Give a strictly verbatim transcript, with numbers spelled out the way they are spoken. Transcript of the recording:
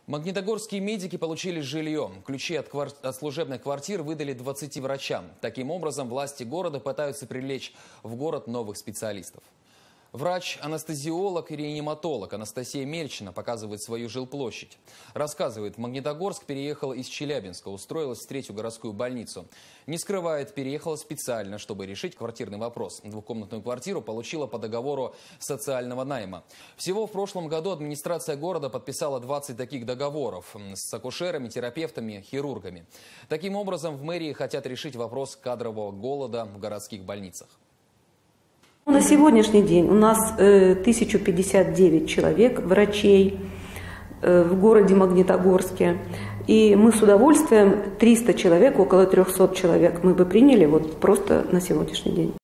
Магнитогорские медики получили жилье. Ключи от, квар... от служебных квартир выдали двадцати врачам. Таким образом, власти города пытаются привлечь в город новых специалистов. Врач-анестезиолог и реаниматолог Анастасия Мельчина показывает свою жилплощадь. Рассказывает, в Магнитогорск переехала из Челябинска, устроилась в третью городскую больницу. Не скрывает, переехала специально, чтобы решить квартирный вопрос. Двухкомнатную квартиру получила по договору социального найма. Всего в прошлом году администрация города подписала двадцать таких договоров с акушерами, терапевтами, хирургами. Таким образом, в мэрии хотят решить вопрос кадрового голода в городских больницах. На сегодняшний день у нас э, тысяча пятьдесят девять человек, врачей э, в городе Магнитогорске. И мы с удовольствием триста человек, около трёхсот человек мы бы приняли вот просто на сегодняшний день.